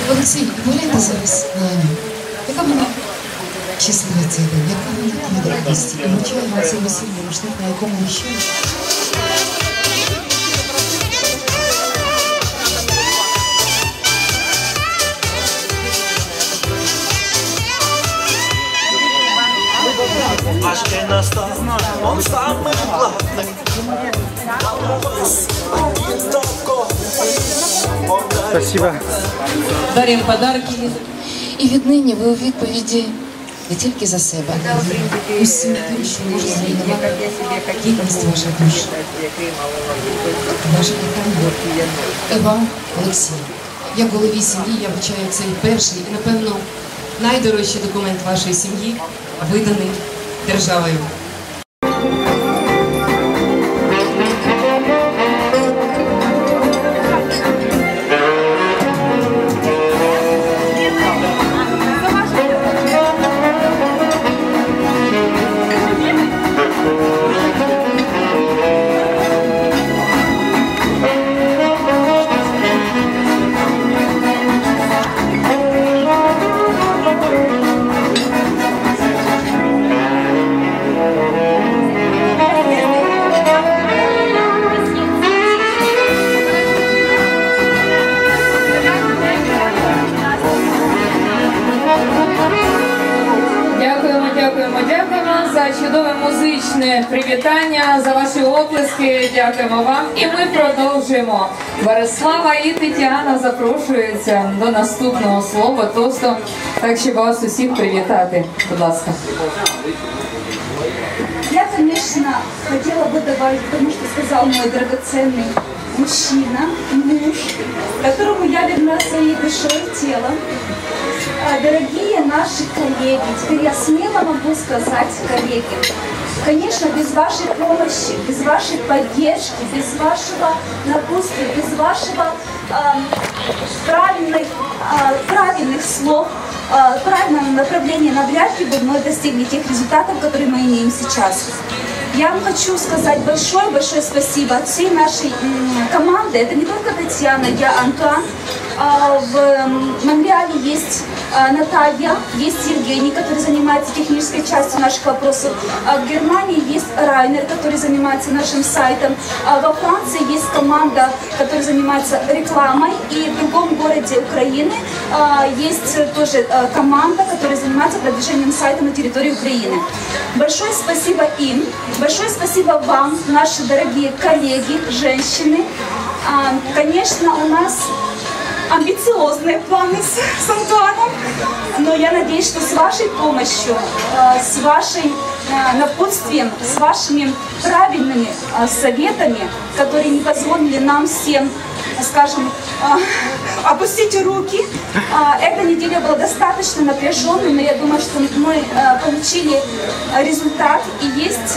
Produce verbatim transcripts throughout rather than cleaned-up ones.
Олексій, погляньте зараз на Аню. Яка вона щаслива цей день, яка вона від радості. І вручаємо цей весільний рушник, на якому ще. Ваш день настал, он самый главный. Спасибо. Даримо подарки. І віднині ви у відповіді не тільки за себе, а усім тим, що може зруйнувати гідність ваших душ. Ваше кохання. І вам, Олексій, як голові сім'ї, я вручаю цей перший і, напевно, найдорожчий документ вашої сім'ї, виданий державою. Дякуємо за чудове музичне привітання, за ваші оплески. Дякуємо вам. І ми продовжуємо. Борислава і Тетяна запрошуються до наступного слова, тосту. Так, щоб вас усіх привітати. Будь ласка. Я, конечно, хотела бы добавить, потому что сказал мой драгоценный мужчина, муж, которому я верна своей душой и телом. Дорогие наши коллеги, теперь я смело могу сказать, коллеги, конечно, без вашей помощи, без вашей поддержки, без вашего напутствия, без вашего э, правильных, э, правильных слов, э, правильного направления, навряд ли бы мы достигли тех результатов, которые мы имеем сейчас. Я вам хочу сказать большое-большое спасибо от всей нашей команды. Это не только Татьяна, я Антуан. В Монреале есть Наталья, есть Евгений, который занимается технической частью наших вопросов. В Германии есть Райнер, который занимается нашим сайтом. Во Франции есть команда, которая занимается рекламой. И в другом городе Украины есть тоже команда, которая занимается продвижением сайта на территории Украины. Большое спасибо им. Большое спасибо вам, наши дорогие коллеги, женщины. Конечно, у нас амбициозные планы с, с Антуаном, но я надеюсь, что с вашей помощью, с вашим напутствием, с вашими правильными советами, которые не позволили нам всем, скажем, опустить руки. Эта неделя была достаточно напряженной, но я думаю, что мы получили результат и есть...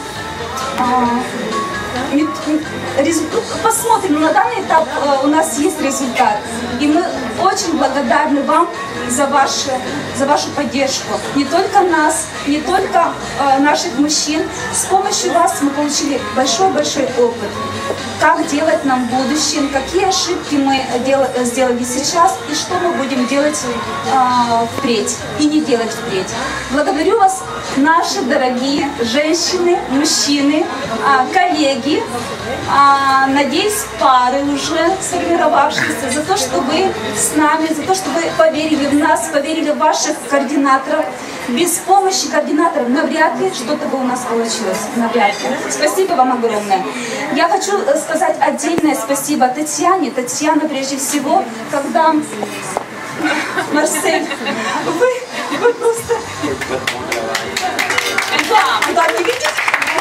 Посмотрим, на данный этап у нас есть результат. И мы очень благодарны вам за вашу, за вашу поддержку. Не только нас, не только наших мужчин. С помощью вас мы получили большой-большой опыт. Как делать нам в будущем, какие ошибки мы сделали сейчас и что мы будем делать впредь и не делать впредь. Благодарю вас, наши дорогие женщины, мужчины, коллеги, надеюсь, пары уже сформировавшиеся, за то, что вы с нами, за то, что вы поверили в нас, поверили в ваших координаторов. Без помощи координаторов навряд ли что-то бы у нас получилось. Навряд ли. Спасибо вам огромное. Я хочу сказать отдельное спасибо Татьяне. Татьяна, прежде всего, когда... Марсель, вы, вы просто... Да, да, не видите?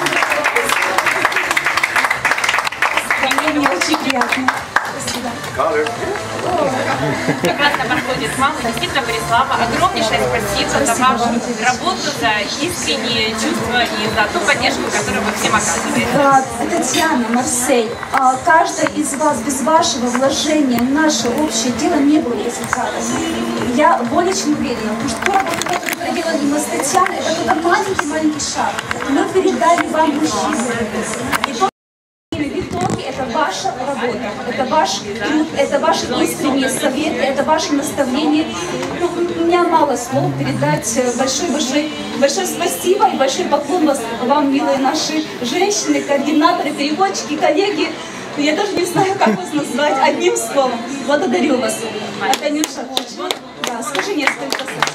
Мне очень приятно. Спасибо. Прекрасно проходит с мамой. Действительно, Борислава, огромнейшее спасибо, спасибо за вашу вам. работу, за искренние чувства и за ту поддержку, которую вы всем оказываете. Татьяна, Марсель, каждая из вас без вашего вложения в наше общее дело не было результата. Я более чем уверена, потому что ту работу, которую проделали мы с Татьяной, это только маленький-маленький шаг. Мы передали вам мужчину. И то, в итоге это ваша работа, это ваша ваш труд, это ваши искренние советы, это ваши наставления. Ну, у меня мало слов передать. Большое-большое большое спасибо и большой поклон вас, вам, милые наши женщины, координаторы, переводчики, коллеги. Я даже не знаю, как вас назвать одним словом. Благодарю вас. А Танюша, да, скажи несколько слов.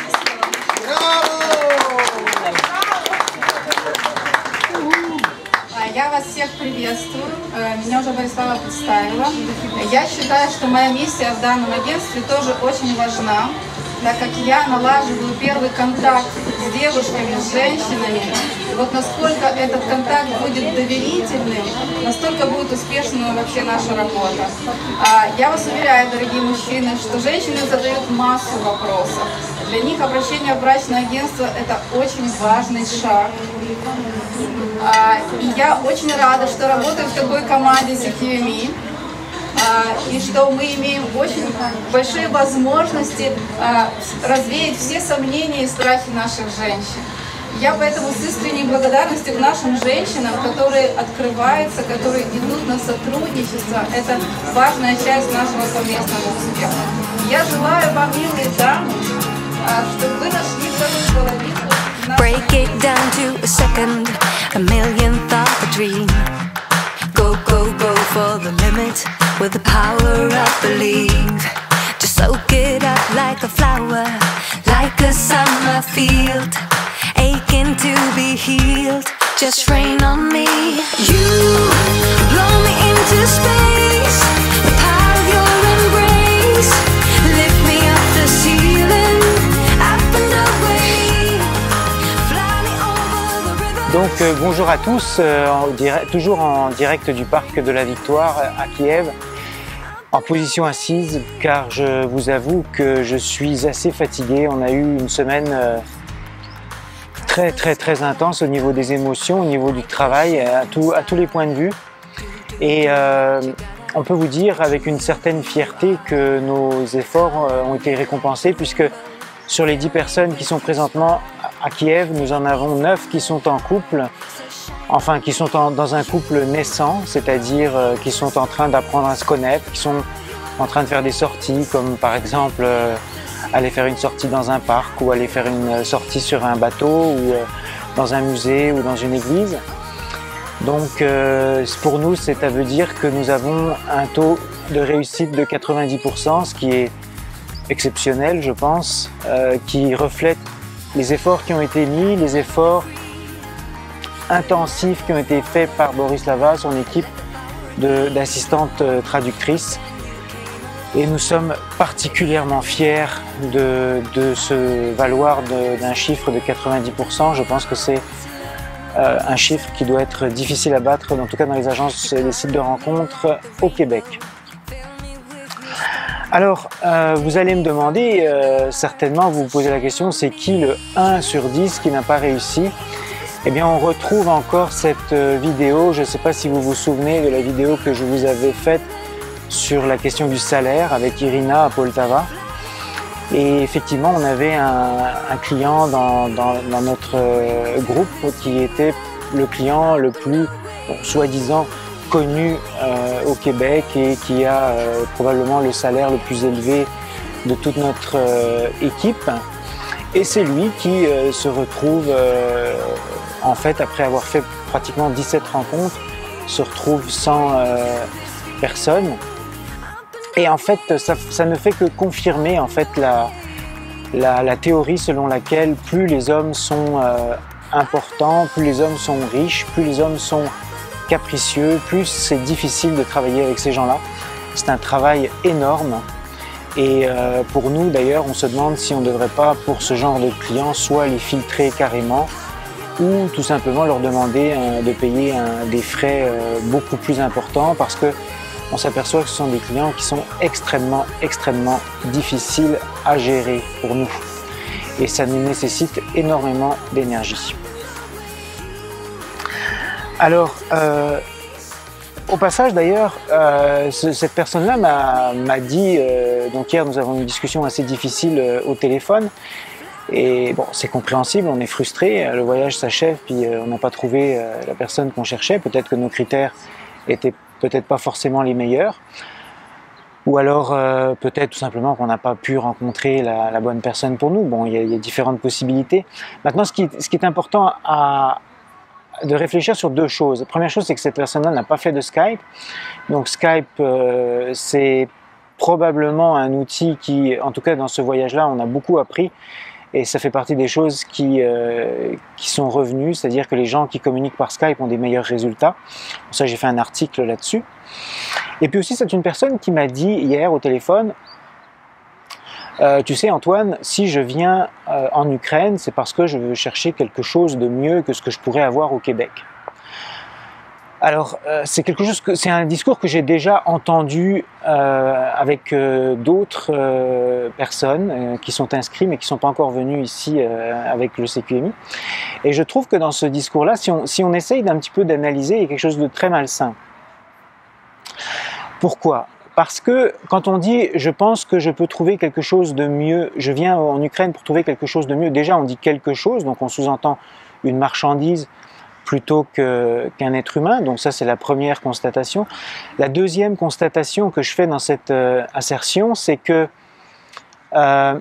Я вас всех приветствую. Меня уже Борислава представила. Я считаю, что моя миссия в данном агентстве тоже очень важна, так как я налаживаю первый контакт с девушками, с женщинами. И вот насколько этот контакт будет доверительным, настолько будет успешной вообще наша работа. Я вас уверяю, дорогие мужчины, что женщины задают массу вопросов. Для них обращение в брачное агентство – это очень важный шаг. И я очень рада, что работаю в такой команде си кью эм и, и что мы имеем очень большие возможности развеять все сомнения и страхи наших женщин. Я поэтому с искренней благодарностью к нашим женщинам, которые открываются, которые идут на сотрудничество, это важная часть нашего совместного успеха. Я желаю вам, милые дамы, чтобы вы нашли свою половинку. Break it down to a second, a million thought a dream. Go, go, go for the limit with the power of belief. Just soak it up like a flower, like a summer field, aching to be healed. Just rain on me. You blow me into space, the power of your embrace. Lift me off the ceiling, up and away. Donc euh, bonjour à tous, euh, en direct, toujours en direct du Parc de la Victoire à Kiev, en position assise, car je vous avoue que je suis assez fatigué. On a eu une semaine euh, très très très intense au niveau des émotions, au niveau du travail, à, tout, à tous les points de vue. Et euh, on peut vous dire avec une certaine fierté que nos efforts euh, ont été récompensés, puisque sur les dix personnes qui sont présentement à Kiev, nous en avons neuf qui sont en couple, enfin qui sont en, dans un couple naissant, c'est-à-dire euh, qui sont en train d'apprendre à se connaître, qui sont en train de faire des sorties, comme par exemple euh, aller faire une sortie dans un parc, ou aller faire une sortie sur un bateau, ou euh, dans un musée, ou dans une église. Donc euh, pour nous, ça veut dire que nous avons un taux de réussite de quatre-vingt-dix pour cent, ce qui est exceptionnel, je pense, euh, qui reflète les efforts qui ont été mis, les efforts intensifs qui ont été faits par Borislava, son équipe d'assistantes traductrices. Et nous sommes particulièrement fiers de, de se valoir d'un chiffre de quatre-vingt-dix pour cent. Je pense que c'est euh, un chiffre qui doit être difficile à battre, en tout cas dans les agences et les sites de rencontres au Québec. Alors, euh, vous allez me demander, euh, certainement vous vous posez la question, c'est qui le un sur dix qui n'a pas réussi? Eh bien, on retrouve encore cette euh, vidéo, je ne sais pas si vous vous souvenez de la vidéo que je vous avais faite sur la question du salaire avec Irina à Poltava. Et effectivement, on avait un, un client dans, dans, dans notre euh, groupe qui était le client le plus, bon, soi-disant, connu euh, au Québec et qui a euh, probablement le salaire le plus élevé de toute notre euh, équipe. Et c'est lui qui euh, se retrouve, euh, en fait, après avoir fait pratiquement dix-sept rencontres, se retrouve sans euh, personne. Et en fait, ça, ça ne fait que confirmer en fait la, la, la théorie selon laquelle plus les hommes sont euh, importants, plus les hommes sont riches, plus les hommes sont capricieux, plus c'est difficile de travailler avec ces gens-là. C'est un travail énorme et euh, pour nous d'ailleurs on se demande si on ne devrait pas pour ce genre de clients soit les filtrer carrément ou tout simplement leur demander euh, de payer un, des frais euh, beaucoup plus importants parce que on s'aperçoit que ce sont des clients qui sont extrêmement extrêmement difficiles à gérer pour nous et ça nous nécessite énormément d'énergie. Alors, euh, au passage d'ailleurs, euh, ce, cette personne-là m'a dit, euh, donc hier nous avons eu une discussion assez difficile euh, au téléphone, et bon, c'est compréhensible, on est frustré, le voyage s'achève, puis euh, on n'a pas trouvé euh, la personne qu'on cherchait, peut-être que nos critères étaient peut-être pas forcément les meilleurs. Ou alors euh, peut-être tout simplement qu'on n'a pas pu rencontrer la, la bonne personne pour nous. Bon, il y a, il y a différentes possibilités. Maintenant, ce qui, ce qui est important à, de réfléchir sur deux choses. La première chose, c'est que cette personne-là n'a pas fait de Skype. Donc Skype, euh, c'est probablement un outil qui, en tout cas dans ce voyage-là, on a beaucoup appris. Et ça fait partie des choses qui, euh, qui sont revenues, c'est-à-dire que les gens qui communiquent par Skype ont des meilleurs résultats. Pour ça, j'ai fait un article là-dessus. Et puis aussi, c'est une personne qui m'a dit hier au téléphone, euh, tu sais Antoine, si je viens euh, en Ukraine, c'est parce que je veux chercher quelque chose de mieux que ce que je pourrais avoir au Québec. Alors, euh, c'est quelque chose que c'est un discours que j'ai déjà entendu euh, avec euh, d'autres euh, personnes euh, qui sont inscrites mais qui ne sont pas encore venues ici euh, avec le C Q M I. Et je trouve que dans ce discours-là, si on, si on essaye d'un petit peu d'analyser, il y a quelque chose de très malsain. Pourquoi ? Parce que quand on dit « je pense que je peux trouver quelque chose de mieux », je viens en Ukraine pour trouver quelque chose de mieux, déjà on dit quelque chose, donc on sous-entend une marchandise plutôt que, qu'un être humain, donc ça c'est la première constatation. La deuxième constatation que je fais dans cette euh, assertion, c'est que euh,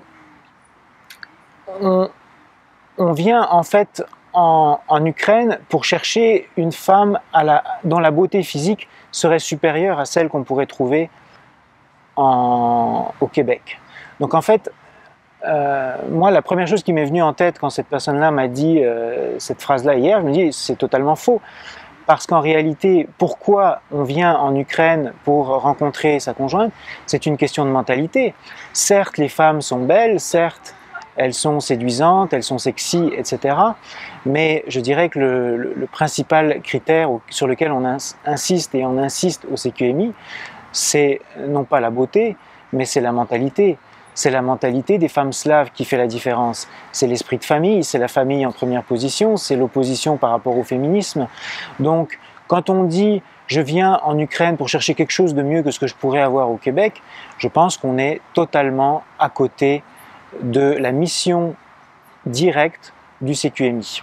on, on vient en fait en, en Ukraine pour chercher une femme à la, dont la beauté physique serait supérieure à celle qu'on pourrait trouver en, au Québec. Donc en fait, Euh, moi, la première chose qui m'est venue en tête quand cette personne-là m'a dit euh, cette phrase-là hier, je me dis c'est totalement faux. Parce qu'en réalité, pourquoi on vient en Ukraine pour rencontrer sa conjointe? C'est une question de mentalité. Certes, les femmes sont belles, certes, elles sont séduisantes, elles sont sexy, et cetera. Mais je dirais que le, le, le principal critère sur lequel on ins insiste et on insiste au C Q M I, c'est non pas la beauté, mais c'est la mentalité. C'est la mentalité des femmes slaves qui fait la différence. C'est l'esprit de famille, c'est la famille en première position, c'est l'opposition par rapport au féminisme. Donc, quand on dit « je viens en Ukraine pour chercher quelque chose de mieux que ce que je pourrais avoir au Québec », je pense qu'on est totalement à côté de la mission directe du C Q M I.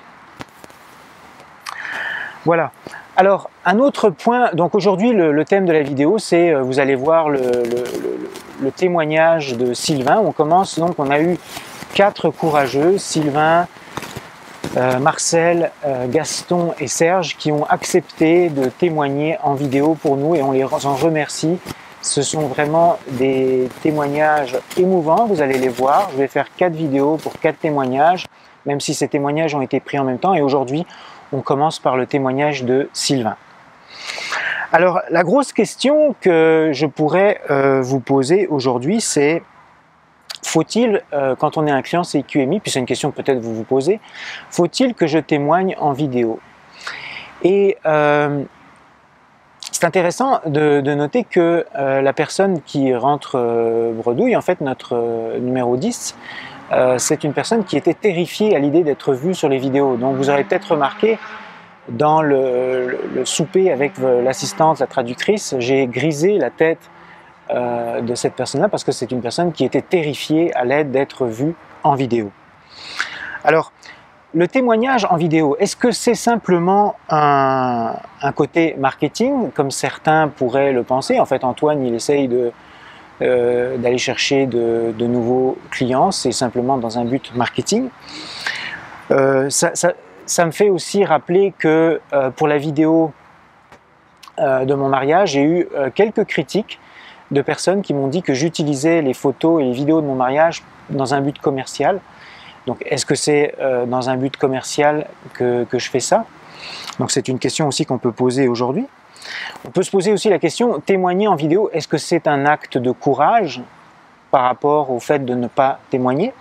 Voilà. Alors, un autre point, donc aujourd'hui le, le thème de la vidéo, c'est, vous allez voir le, le, le, le témoignage de Sylvain. On commence, donc on a eu quatre courageux, Sylvain, euh, Marcel, euh, Gaston et Serge, qui ont accepté de témoigner en vidéo pour nous et on les en remercie. Ce sont vraiment des témoignages émouvants, vous allez les voir. Je vais faire quatre vidéos pour quatre témoignages, même si ces témoignages ont été pris en même temps. Et aujourd'hui, on commence par le témoignage de Sylvain. Alors, la grosse question que je pourrais euh, vous poser aujourd'hui, c'est faut-il, euh, quand on est un client C Q M I, puis c'est une question que peut-être vous vous posez, faut-il que je témoigne en vidéo? Et euh, c'est intéressant de, de noter que euh, la personne qui rentre euh, bredouille, en fait notre euh, numéro dix, Euh, c'est une personne qui était terrifiée à l'idée d'être vue sur les vidéos. Donc vous aurez peut-être remarqué dans le, le, le souper avec l'assistante, la traductrice, j'ai grisé la tête euh, de cette personne-là parce que c'est une personne qui était terrifiée à l'aide d'être vue en vidéo. Alors, le témoignage en vidéo, est-ce que c'est simplement un, un côté marketing, comme certains pourraient le penser? En fait, Antoine, il essaye de Euh, d'aller chercher de, de nouveaux clients, c'est simplement dans un but marketing. Euh, ça, ça, ça me fait aussi rappeler que euh, pour la vidéo euh, de mon mariage, j'ai eu euh, quelques critiques de personnes qui m'ont dit que j'utilisais les photos et les vidéos de mon mariage dans un but commercial. Donc est-ce que c'est euh, dans un but commercial que, que je fais ça? Donc c'est une question aussi qu'on peut poser aujourd'hui. On peut se poser aussi la question, témoigner en vidéo, est-ce que c'est un acte de courage par rapport au fait de ne pas témoigner?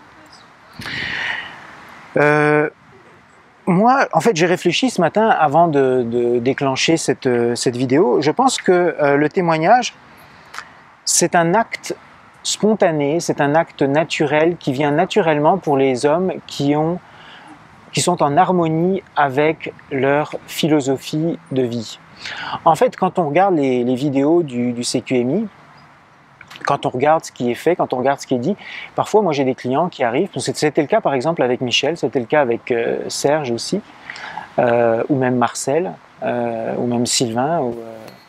euh, Moi, en fait, j'ai réfléchi ce matin avant de, de déclencher cette, cette vidéo. Je pense que euh, le témoignage, c'est un acte spontané, c'est un acte naturel qui vient naturellement pour les hommes qui, ont, qui sont en harmonie avec leur philosophie de vie. En fait, quand on regarde les, les vidéos du, du C Q M I, quand on regarde ce qui est fait, quand on regarde ce qui est dit, parfois moi j'ai des clients qui arrivent, c'était le cas par exemple avec Michel, c'était le cas avec euh, Serge aussi, euh, ou même Marcel, euh, ou même Sylvain, ou,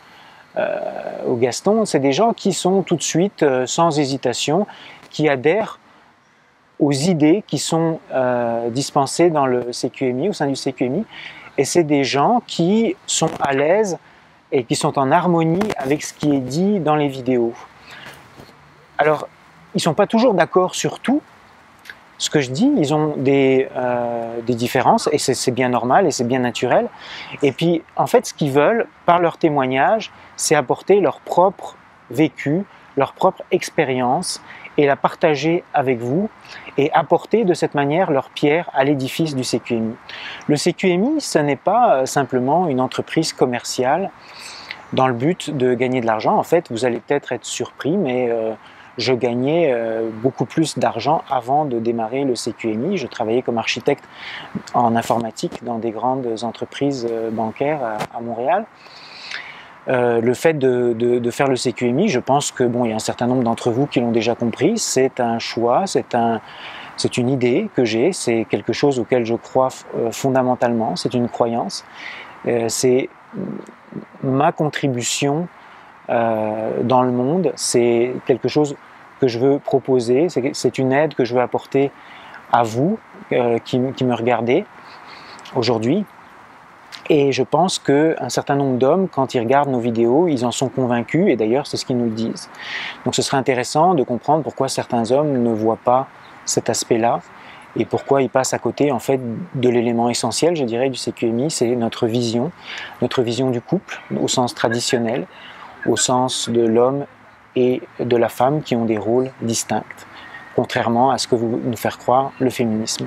euh, au Gaston, c'est des gens qui sont tout de suite, euh, sans hésitation, qui adhèrent aux idées qui sont euh, dispensées dans le C Q M I, au sein du C Q M I, et c'est des gens qui sont à l'aise et qui sont en harmonie avec ce qui est dit dans les vidéos. Alors, ils ne sont pas toujours d'accord sur tout ce que je dis, ils ont des, euh, des différences, et c'est bien normal et c'est bien naturel. Et puis, en fait, ce qu'ils veulent, par leur témoignage, c'est apporter leur propre vécu, leur propre expérience, et la partager avec vous, et apporter de cette manière leur pierre à l'édifice du C Q M I. Le C Q M I, ce n'est pas simplement une entreprise commerciale dans le but de gagner de l'argent. En fait, vous allez peut-être être surpris, mais euh, je gagnais euh, beaucoup plus d'argent avant de démarrer le C Q M I. Je travaillais comme architecte en informatique dans des grandes entreprises bancaires à, à Montréal. Euh, le fait de, de, de faire le C Q M I, je pense que bon, il y a un certain nombre d'entre vous qui l'ont déjà compris, c'est un choix, c'est un, c'est une idée que j'ai, c'est quelque chose auquel je crois euh, fondamentalement, c'est une croyance, euh, c'est ma contribution euh, dans le monde, c'est quelque chose que je veux proposer, c'est une aide que je veux apporter à vous euh, qui, qui me regardez aujourd'hui. Et je pense qu'un certain nombre d'hommes, quand ils regardent nos vidéos, ils en sont convaincus, et d'ailleurs c'est ce qu'ils nous le disent. Donc ce serait intéressant de comprendre pourquoi certains hommes ne voient pas cet aspect-là, et pourquoi ils passent à côté en fait de l'élément essentiel, je dirais, du C Q M I, c'est notre vision, notre vision du couple, au sens traditionnel, au sens de l'homme et de la femme qui ont des rôles distincts, contrairement à ce que vous nous faire croire le féminisme.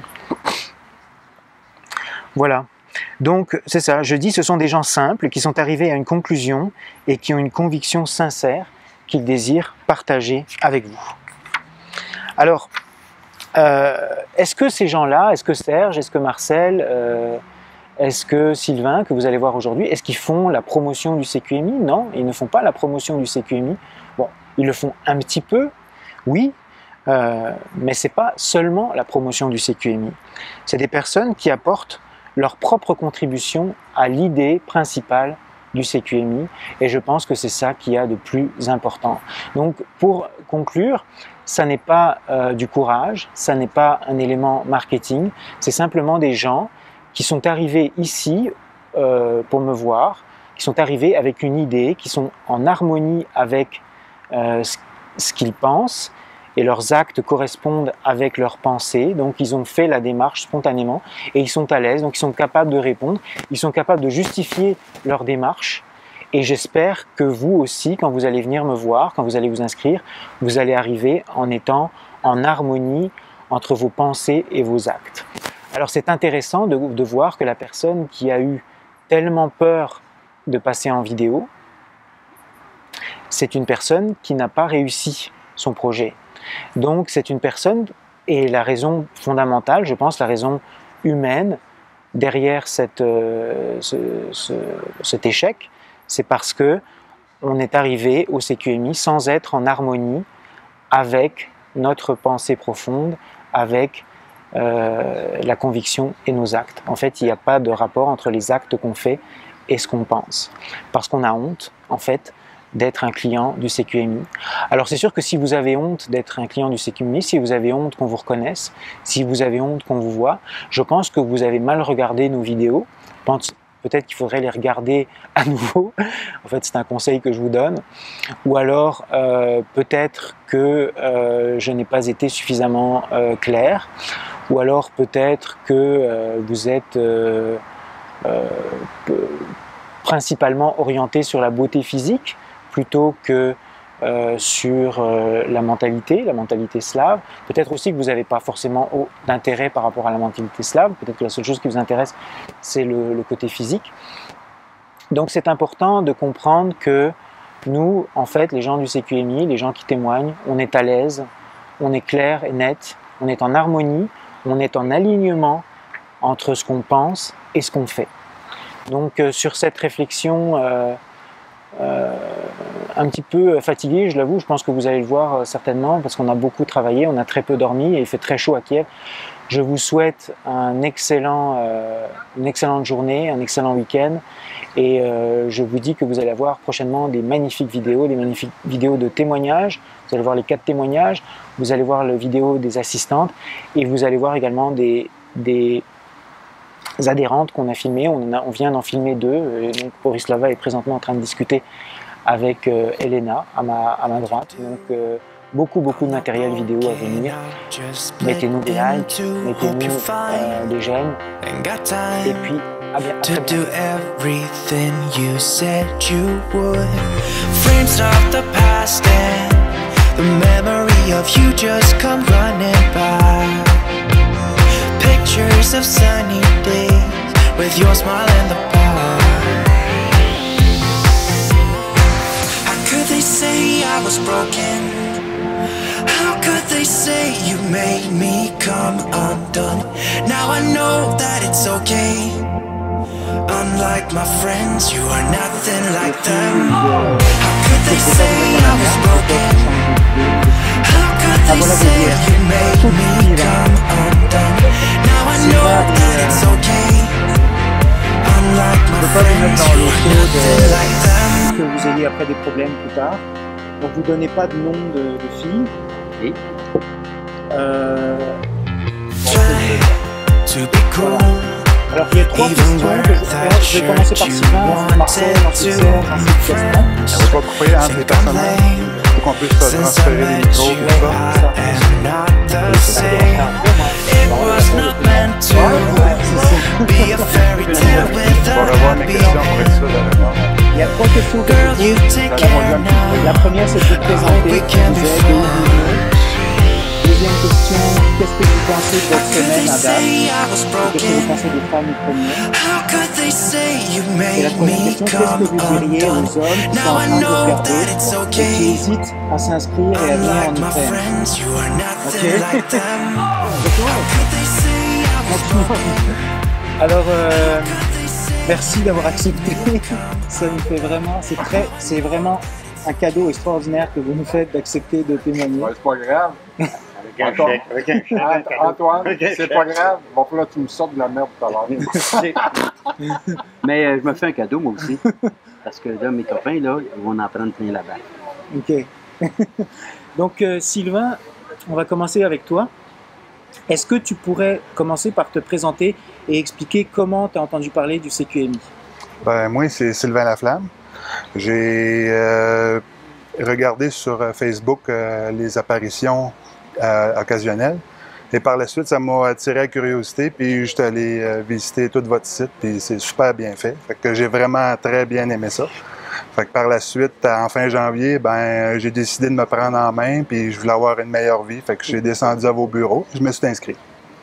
Voilà. Donc c'est ça, je dis ce sont des gens simples qui sont arrivés à une conclusion et qui ont une conviction sincère qu'ils désirent partager avec vous. Alors, euh, est-ce que ces gens-là, est-ce que Serge, est-ce que Marcel, euh, est-ce que Sylvain, que vous allez voir aujourd'hui, est-ce qu'ils font la promotion du C Q M I? Non, ils ne font pas la promotion du C Q M I. Bon, ils le font un petit peu, oui, euh, mais ce n'est pas seulement la promotion du C Q M I. C'est des personnes qui apportent leur propre contribution à l'idée principale du C Q M I, et je pense que c'est ça qui a de plus important. Donc pour conclure, ça n'est pas euh, du courage, ça n'est pas un élément marketing, c'est simplement des gens qui sont arrivés ici euh, pour me voir, qui sont arrivés avec une idée, qui sont en harmonie avec euh, ce, ce qu'ils pensent, et leurs actes correspondent avec leurs pensées, donc ils ont fait la démarche spontanément, et ils sont à l'aise, donc ils sont capables de répondre, ils sont capables de justifier leur démarche, et j'espère que vous aussi, quand vous allez venir me voir, quand vous allez vous inscrire, vous allez arriver en étant en harmonie entre vos pensées et vos actes. Alors c'est intéressant de, de voir que la personne qui a eu tellement peur de passer en vidéo, c'est une personne qui n'a pas réussi son projet. Donc c'est une personne, et la raison fondamentale, je pense, la raison humaine derrière cette, euh, ce, ce, cet échec, c'est parce que on est arrivé au C Q M I sans être en harmonie avec notre pensée profonde, avec euh, la conviction et nos actes. En fait, il n'y a pas de rapport entre les actes qu'on fait et ce qu'on pense, parce qu'on a honte, en fait, d'être un client du C Q M I. Alors c'est sûr que si vous avez honte d'être un client du C Q M I, si vous avez honte qu'on vous reconnaisse, si vous avez honte qu'on vous voit, je pense que vous avez mal regardé nos vidéos. Peut-être qu'il faudrait les regarder à nouveau. En fait, c'est un conseil que je vous donne. Ou alors, euh, peut-être que euh, je n'ai pas été suffisamment euh, clair. Ou alors, peut-être que euh, vous êtes euh, euh, principalement orienté sur la beauté physique, plutôt que euh, sur euh, la mentalité, la mentalité slave. Peut-être aussi que vous n'avez pas forcément d'intérêt par rapport à la mentalité slave, peut-être que la seule chose qui vous intéresse, c'est le, le côté physique. Donc c'est important de comprendre que nous, en fait, les gens du C Q M I, les gens qui témoignent, on est à l'aise, on est clair et net, on est en harmonie, on est en alignement entre ce qu'on pense et ce qu'on fait. Donc euh, sur cette réflexion euh, Euh, un petit peu fatigué, je l'avoue, je pense que vous allez le voir euh, certainement, parce qu'on a beaucoup travaillé, on a très peu dormi et il fait très chaud à Kiev. Je vous souhaite un excellent, euh, une excellente journée, un excellent week-end et euh, je vous dis que vous allez avoir prochainement des magnifiques vidéos, des magnifiques vidéos de témoignages. Vous allez voir les quatre témoignages, vous allez voir la vidéo des assistantes et vous allez voir également des, des adhérentes qu'on a filmées. On, a, on vient d'en filmer deux. Et donc Borislava est présentement en train de discuter avec euh, Elena à ma, à ma droite. Donc, euh, beaucoup, beaucoup de matériel vidéo à venir. Mettez-nous des likes, mettez-nous euh, des j'aime. Et puis, à bien, à très bientôt. The memory of you just come running by. Pictures of sunny days with your smile in the bar. How could they say I was broken? How could they say you made me come undone? Now I know that it's okay. Unlike my friends, you are nothing like them. How could they say I was broken? How could they say you made me come undone? Now I know that it's okay. Unlike my friends, you are nothing like them. Que vous ayez après des problèmes plus tard. Donc vous ne donnez pas de nom de, de fille. Et euh, voilà. Alors il y a trois questions que je vais faire. Je vais commencer par Sylvain, Marcel, ensuite Serge, ensuite Gaston. On va pas couper entre les personnages. Il faut qu'on puisse transférer les micros pour ça. On va revoir mes questions pour être sûr de répondre. Il y a trois questions que je pose. La première, c'est de vous présenter. Vous êtes de où vous venez. Deuxième question, qu'est-ce que vous pensez de votre semaine à date? Qu'est-ce que vous pensez des femmes ukrainiennes? Et la troisième question, qu'est-ce que vous diriez aux hommes qui sont en train de regarder et qui hésitent à s'inscrire et à venir en Ukraine? Ok. Alors, euh, merci d'avoir accepté. Ça nous fait vraiment, c'est très, c'est vraiment un cadeau extraordinaire que vous nous faites d'accepter de témoigner. Ouais, c'est pas grave. Antoine, Antoine c'est pas grave. Bon, là, tu me sors de la merde tout à l'heure. Mais euh, je me fais un cadeau, moi aussi. Parce que là, mes copains, là, ils vont en prendre plein la balle. Ok. Donc, euh, Sylvain, on va commencer avec toi. Est-ce que tu pourrais commencer par te présenter et expliquer comment tu as entendu parler du C Q M I? Ben, moi, c'est Sylvain Laflamme. J'ai euh, regardé sur Facebook euh, les apparitions euh, occasionnelles. Et par la suite, ça m'a attiré la curiosité. Puis, j'étais allé euh, visiter tout votre site. Puis, c'est super bien fait. Fait que j'ai vraiment très bien aimé ça. Fait que par la suite, en fin janvier, ben, j'ai décidé de me prendre en main. Puis, je voulais avoir une meilleure vie. Fait que j'ai descendu à vos bureaux. Je me suis inscrit.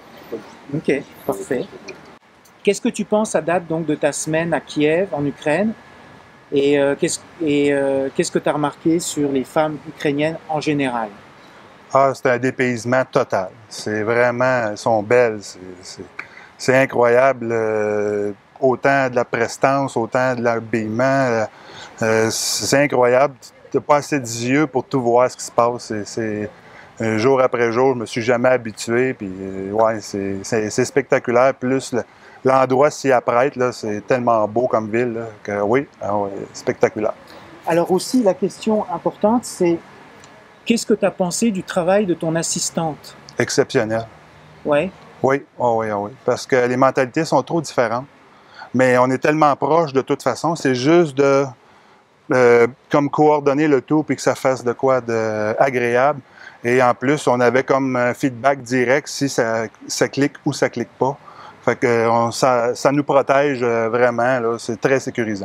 Ok, parfait. Qu'est-ce que tu penses à date donc de ta semaine à Kiev, en Ukraine? Et euh, qu'est-ce euh, qu'est-ce que tu as remarqué sur les femmes ukrainiennes en général? Ah, c'est un dépaysement total. C'est vraiment, elles sont belles. C'est incroyable. Euh, autant de la prestance, autant de l'habillement. Euh, c'est incroyable. Tu n'as pas assez d'yeux pour tout voir ce qui se passe. C'est jour après jour, je me suis jamais habitué. Puis, ouais, c'est spectaculaire. Plus le, l'endroit s'y apprête, c'est tellement beau comme ville là, que oui, ah ouais, spectaculaire. Alors aussi, la question importante, c'est qu'est-ce que tu as pensé du travail de ton assistante? Exceptionnel. Ouais. Oui, oh oui, oh oui, parce que les mentalités sont trop différentes. Mais on est tellement proches de toute façon, c'est juste de euh, comme coordonner le tout puis que ça fasse de quoi de agréable. Et en plus, on avait comme un feedback direct si ça, ça clique ou ça clique pas. Fait que on, ça, ça nous protège vraiment, là, c'est très sécurisant.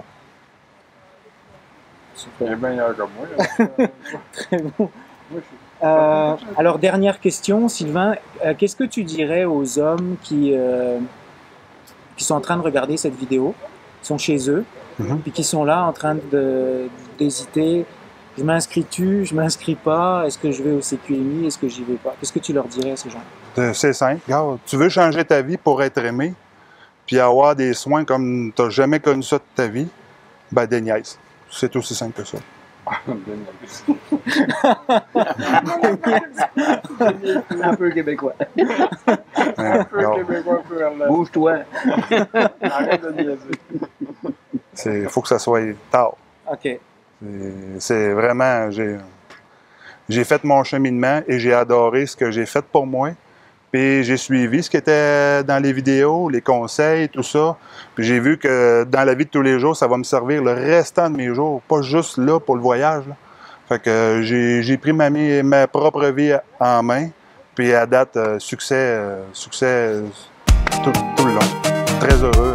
Super. Il est meilleur que moi. Très bon. Euh, alors, dernière question, Sylvain, euh, qu'est-ce que tu dirais aux hommes qui, euh, qui sont en train de regarder cette vidéo, qui sont chez eux, mm-hmm. puis qui sont là en train d'hésiter, je m'inscris-tu, je m'inscris pas, est-ce que je vais au C Q M I, est-ce que j'y vais pas? Qu'est-ce que tu leur dirais à ces gens? C'est simple. Regarde, tu veux changer ta vie pour être aimé, puis avoir des soins comme tu n'as jamais connu ça de ta vie, ben déniaise. C'est aussi simple que ça. Un peu québécois. Un peu québécois pour elle. Bouge-toi. Arrête de niaiser. Il faut que ça soit tard. OK. C'est vraiment... J'ai fait mon cheminement et j'ai adoré ce que j'ai fait pour moi. Puis j'ai suivi ce qui était dans les vidéos, les conseils, tout ça. Puis j'ai vu que dans la vie de tous les jours, ça va me servir le restant de mes jours, pas juste là pour le voyage. Là. Fait que j'ai pris ma, ma propre vie en main. Puis à date, euh, succès, euh, succès euh, tout, tout le long. Très heureux.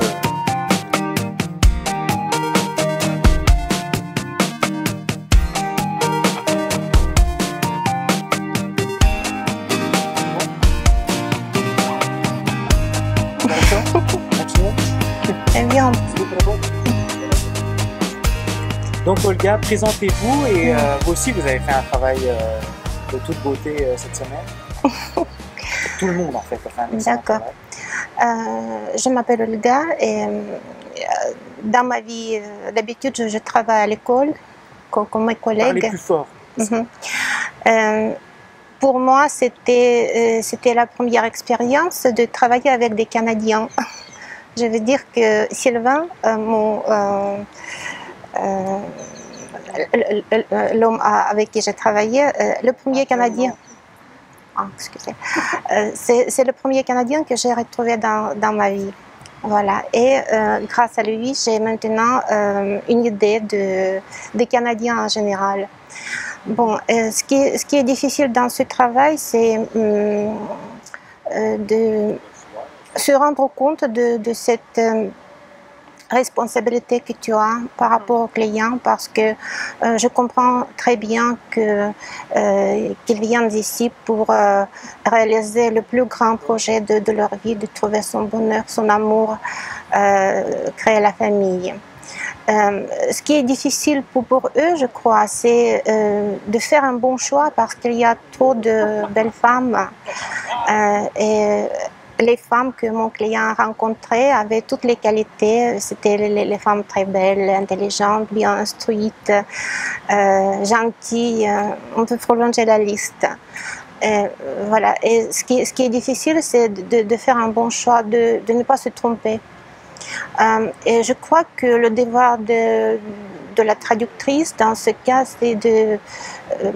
Donc Olga, présentez-vous et euh, vous aussi vous avez fait un travail euh, de toute beauté euh, cette semaine. Tout le monde en fait a fait un excellent D'accord. Euh, je m'appelle Olga et euh, dans ma vie euh, d'habitude je, je travaille à l'école comme, comme mes collègues. Parlez plus fort. Mm-hmm. euh, pour moi c'était euh, c'était la première expérience de travailler avec des Canadiens. Je veux dire que Sylvain, euh, mon euh, Euh, l'homme avec qui j'ai travaillé, euh, le premier Canadien, ah, excusez, euh, c'est le premier Canadien que j'ai retrouvé dans, dans ma vie. Voilà. Et euh, grâce à lui, j'ai maintenant euh, une idée de, des Canadiens en général. Bon, euh, ce, qui, ce qui est difficile dans ce travail, c'est euh, de se rendre compte de, de cette euh, responsabilité que tu as par rapport aux clients, parce que euh, je comprends très bien que euh, qu'ils viennent ici pour euh, réaliser le plus grand projet de, de leur vie, de trouver son bonheur, son amour, euh, créer la famille. Euh, ce qui est difficile pour, pour eux, je crois, c'est euh, de faire un bon choix parce qu'il y a trop de belles femmes euh, et les femmes que mon client a rencontrées avaient toutes les qualités. C'était les, les femmes très belles, intelligentes, bien instruites, euh, gentilles. On peut prolonger la liste. Et, voilà. Et ce qui, ce qui est difficile, c'est de, de faire un bon choix, de, de ne pas se tromper. Euh, et je crois que le devoir de, de la traductrice, dans ce cas, c'est de euh,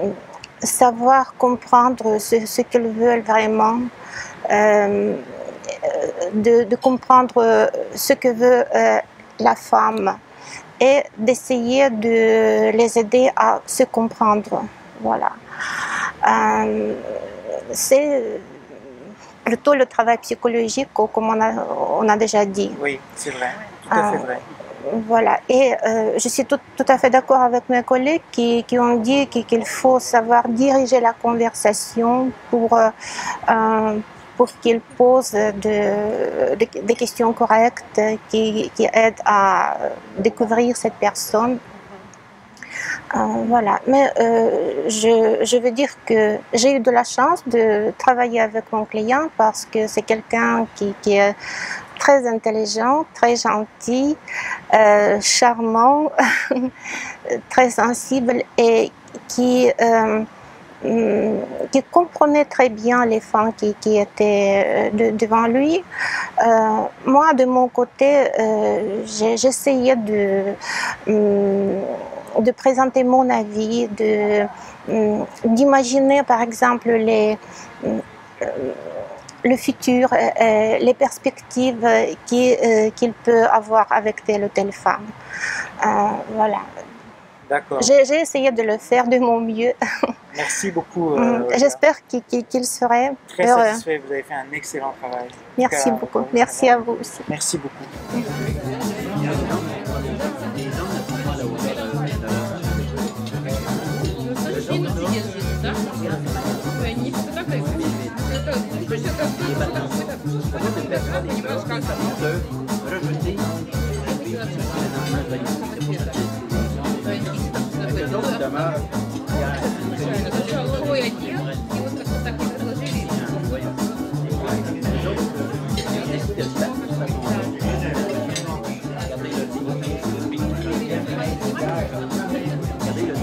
savoir comprendre ce, ce qu'ils veulent vraiment. Euh, de, de comprendre ce que veut euh, la femme et d'essayer de les aider à se comprendre. Voilà. Euh, c'est plutôt le travail psychologique, comme on a, on a déjà dit. Oui, c'est vrai, tout à fait vrai. Euh, voilà, et euh, je suis tout, tout à fait d'accord avec mes collègues qui, qui ont dit qu'il faut savoir diriger la conversation pour euh, euh, pour qu'ils posent de, de, des questions correctes qui, qui aident à découvrir cette personne. Euh, voilà, mais euh, je, je veux dire que j'ai eu de la chance de travailler avec mon client parce que c'est quelqu'un qui, qui est très intelligent, très gentil, euh, charmant, très sensible et qui... Euh, qui comprenait très bien les femmes qui, qui étaient de, devant lui. Euh, moi, de mon côté, euh, j'essayais de, de présenter mon avis, d'imaginer par exemple les, le futur, euh, les perspectives qu'il euh, qu'il peut avoir avec telle ou telle femme. Euh, voilà. D'accord. J'ai essayé de le faire de mon mieux. Merci beaucoup. Euh, J'espère qu'il qu'il serait très heureux. satisfait. Vous avez fait un excellent travail. Merci cas, beaucoup. Merci à vous aussi. Merci beaucoup. Regardez le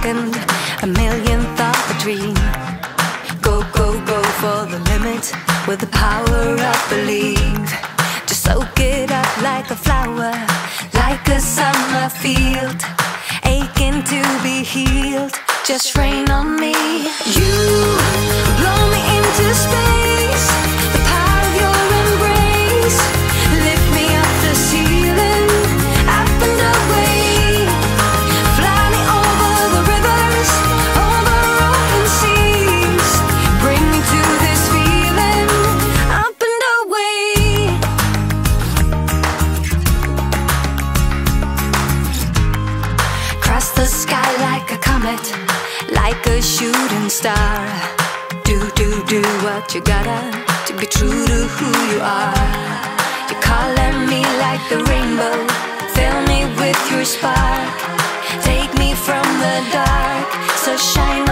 second, a millionth of a dream. Go, go, go for the limit with the power of belief. Just soak it up like a flower, like a summer field, aching to be healed. Just rain on me. You blow me into space, the power of your embrace. Lift me up the ceiling, up and away. Fly me over the rivers, over open seas. Bring me to this feeling, up and away. Cross the sky like a comet, like a shooting star. Do, do, do what you gotta to be true to who you are. You're calling me like the rainbow, fill me with your spark. Take me from the dark, so shine